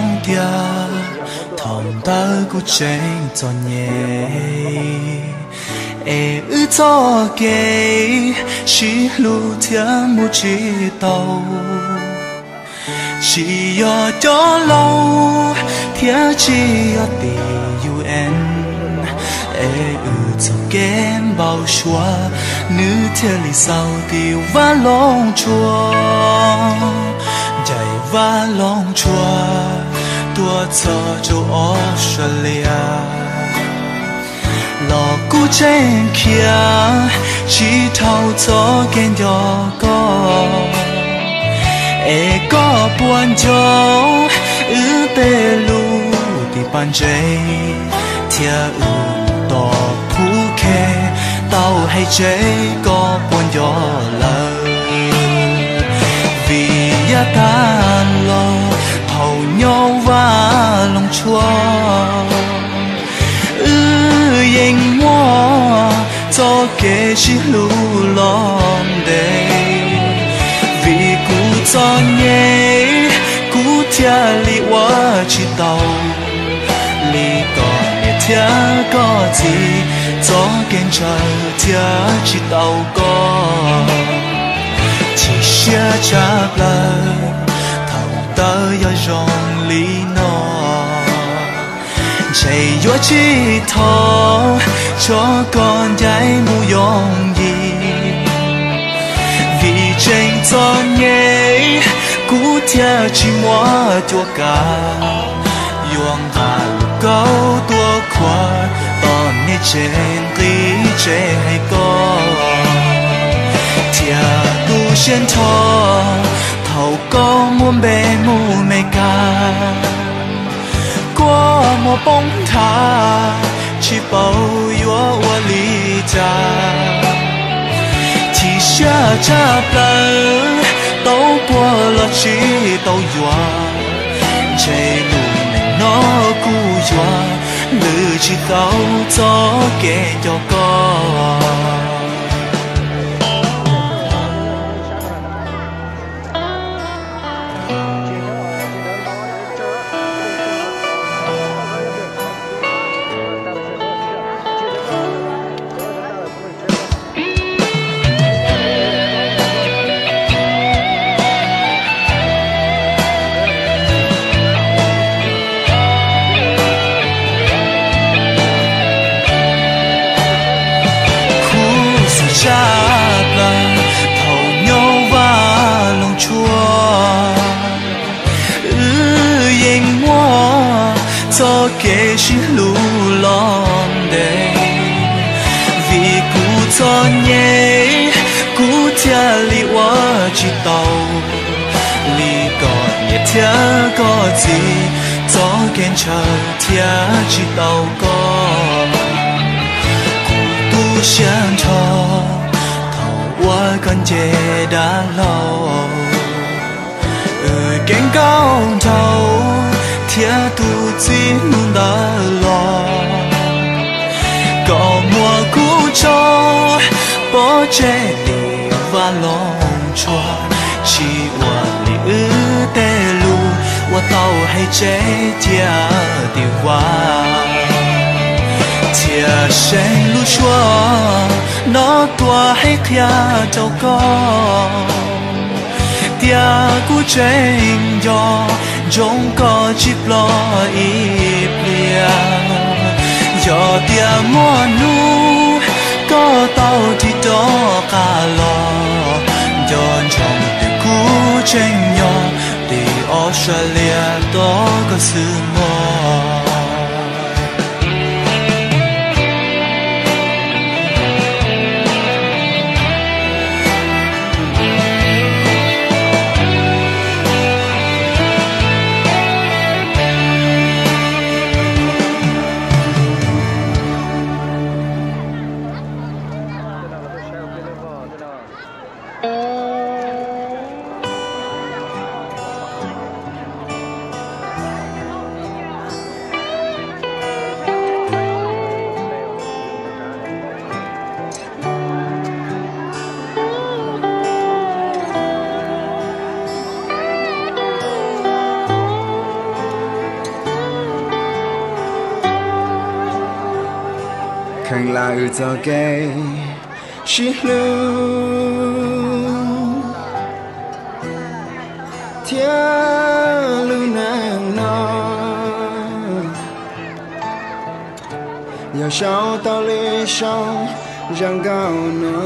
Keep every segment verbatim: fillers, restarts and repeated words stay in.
long tia thòng ta cu chen cho nhẹ e ư cho kê chỉ lu thia mu chỉ tàu chỉ yo cho lâu thia chỉ yo tì un e ư cho kén bao xua nữ thia li sao tì va long chua chạy va long chua tua cho châu Australia lò cú trên kia chỉ thâu cho kén gió có e có buồn cho ư tê lu thì ban dây thia ư to phú khe tao hay chế có buồn gió lời vì ya tan lo hầu nhau và lòng chua ư yên mua cho kẻ chỉ lu lom đây vì cú cho nhé cú thia li quá chỉ tàu li còn nhẹ thia có gì cho kén chờ thia chỉ tàu có chỉ xia chắp lời thầu tơ yo rong li no chạy yo chỉ thọ cho con trái mu yong gì vì tranh cho nhé cú thia chỉ mua cho cả yong hà câu tua khoa tòn nghe trên tí chế hay có thia tu xuyên thọ thầu có muốn bề mu mê ca qua một bóng thả chỉ bao yo wa li cha chỉ xa cha plơ tàu qua là chỉ tàu yo chạy lù mình nó cu yo lư chỉ tàu gió kẻ cho con kẻ chỉ lu lom đây vì cú cho nhé cú thia li quá chỉ tàu li còn nhẹ thia có gì cho kén chờ thia chỉ tàu có cú tu xiang cho thầu qua con chè đã lâu ở kén cao thầu thia tu chỉ muốn đã lo có mùa cũ cho bỏ che đi và lòng chua chỉ qua li ư tê lu qua tàu hay chế thia đi qua thia sen lu chua nó tua hay thia châu con tia cú tranh gió trong có chip lo ít bia gió tia mua nu có tàu thì đó cả lo gió trong từ cú tranh gió thì Australia đó có sự mơ khang là ư cho cái xí lưu thiên lưu nàng nó giờ sao tao lấy sao răng cao nó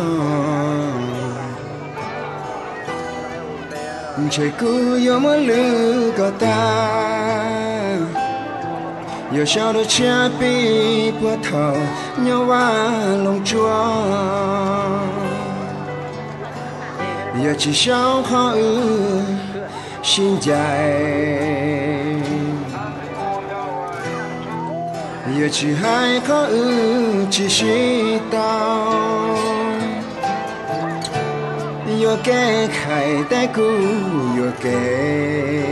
trời cứ yêu mơ lư có ta giờ sao đó cha bi bữa thở nhau qua lòng chúa giờ chỉ sao khó ư xin dài giờ chỉ hai khó ư chỉ suy tao giờ cái khai tay cũ giờ cái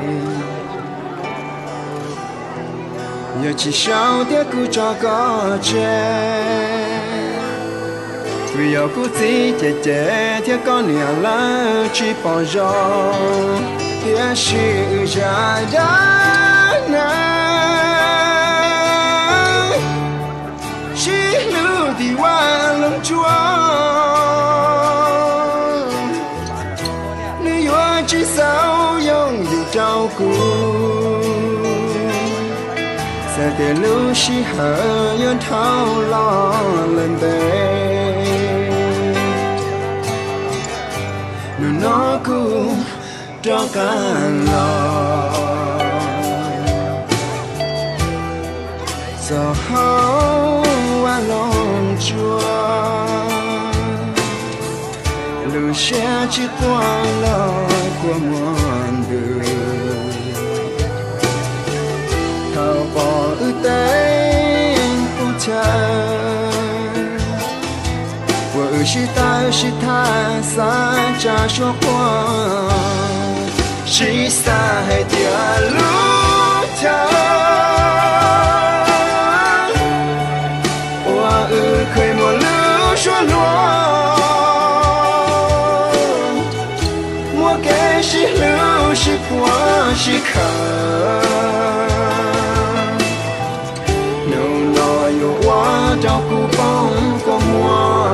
giờ chỉ sao tiếc cứ cho có che vì giờ cứ chỉ che che tiếc con nhà lá chỉ bỏ gió tiếc sự ra đã na chỉ lưu đi qua lòng chúa nếu giờ chỉ sao dùng dù trao cũ sẽ để lưu sĩ hở yên thao lo lên đây nếu nó cũng cho cả lo giờ hao qua lòng chúa lưu sẽ chỉ toàn lo của muôn đời thao bỏ ư tên cô chân vừa ư shi ta ư shi tha xa cha cho qua shi xa hay tia lúc cha qua ư khơi một lưu cho lúa mua cái shi lưu shi qua shi khờ qua cho cụ bóng có mua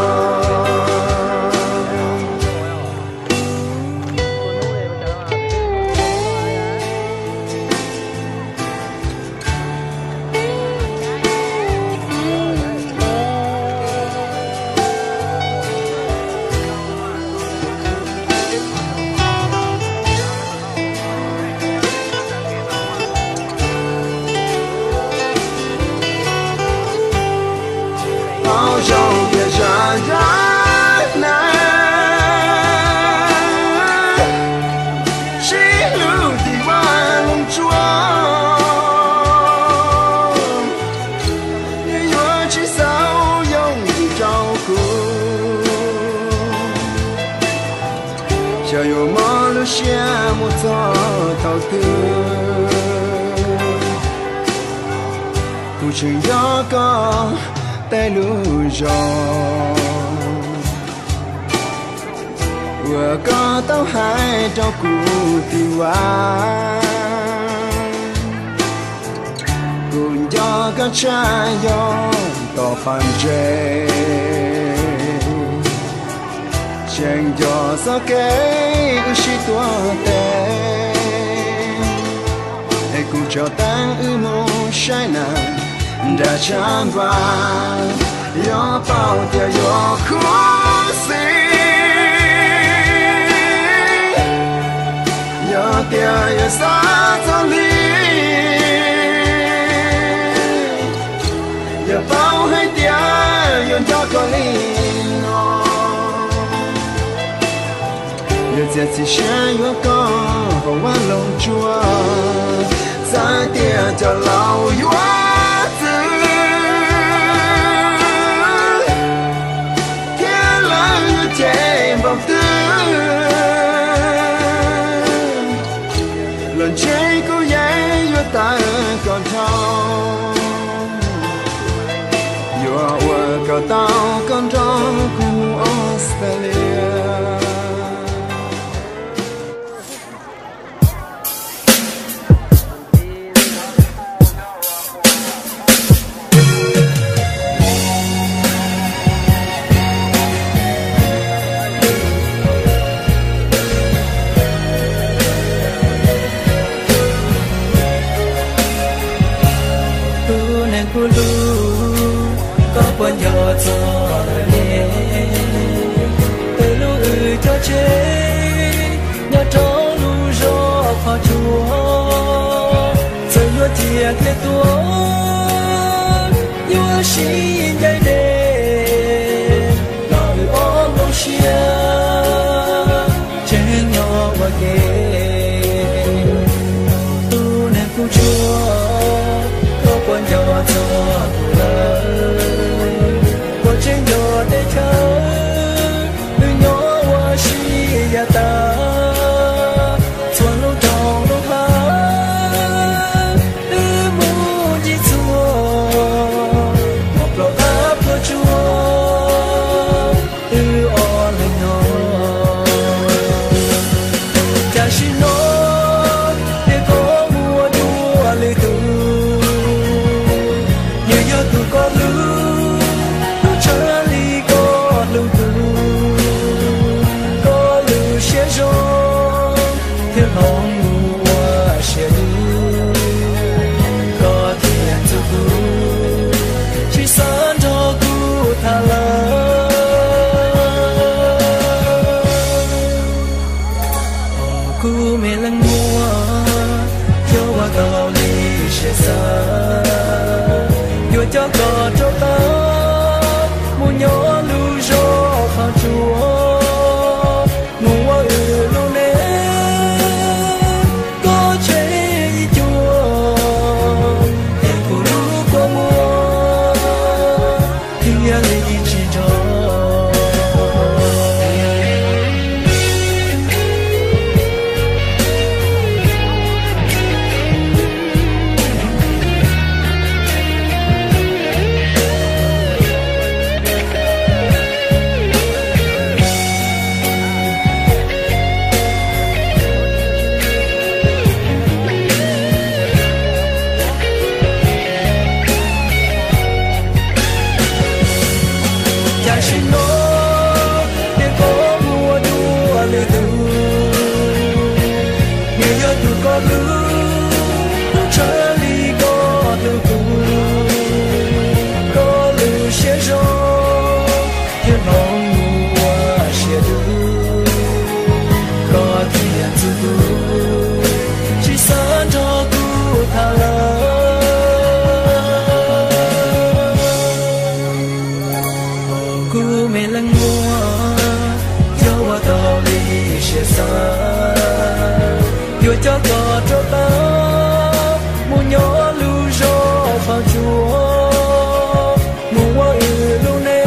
chờ yêu mơ lúc xe một gió tàu tư cụ chừng gió có tay lũ gió vừa có tàu hai trong cụ tiêu hoa cùng gió có cha gió tỏ phản trề chẳng cho sao cái ư shi tua tê ai cũng cho ta ư mô sai nàng đã chạm vào gió bao tia gió khó xí gió tia gió xa cho ly gió bao hay tia gió cho con ly giờ giờ chỉ sẽ yêu con và qua lòng chúa giá tiền cho lâu yêu tư thiên lang như chạy vòng tư lần chơi cô giấy yêu ta còn thâu yêu qua cầu tao con trong khu Australia. thiệt để tua yêu xin dây đê lời ôm mong chia trên nhỏ và kề tu nên phụ chúa có quan cho cho lời có trên nhỏ để thơ nhỏ và xin ya ta ku mê lăng mua cho qua tàu đi xe xa yo cho có cho ta mu nhỏ lu gió pha chúa mu wa ư lu nè có chế chúa em ku lu qua mua thì lấy chỉ cho ku mê lăng mua cho qua tàu đi xe xa yo cho có cho ta mu nhỏ lu gió pha chúa mu wa ư lu nè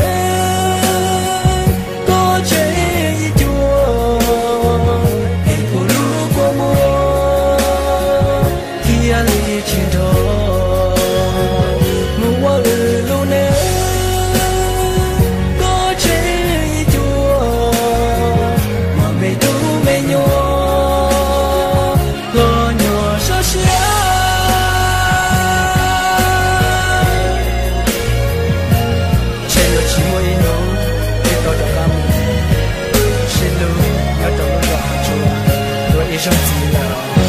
có chế chúa em ku lu qua mua thì anh đi trên đó mu wa ư lu nè Hãy subscribe cho kênh Ghiền Mì Gõ để không bỏ lỡ những video hấp dẫn.